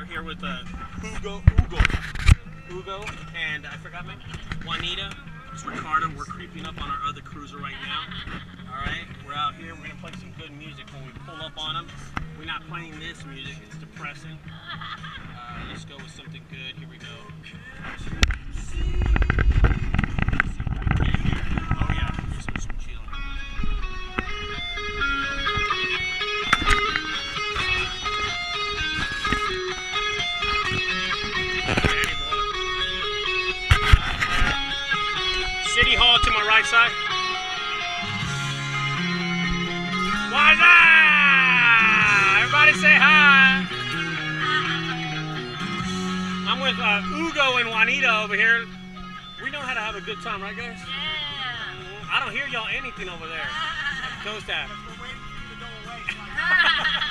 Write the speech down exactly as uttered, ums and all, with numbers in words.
We're here with uh, Hugo, Hugo, Hugo, and I forgot my Juanita. It's Ricardo. We're creeping up on our other cruiser right now. All right, we're out here. We're gonna play some good music when we pull up on them. We're not playing this music. It's depressing. Uh, let's go with something good. Here we go. Oh yeah, some, some chill. City Hall to my right side. What's up? Everybody say hi. I'm with uh, Hugo and Juanita over here. We know how to have a good time, right guys? Yeah. I don't hear y'all anything over there. Ghost app. We're waiting for you to go away.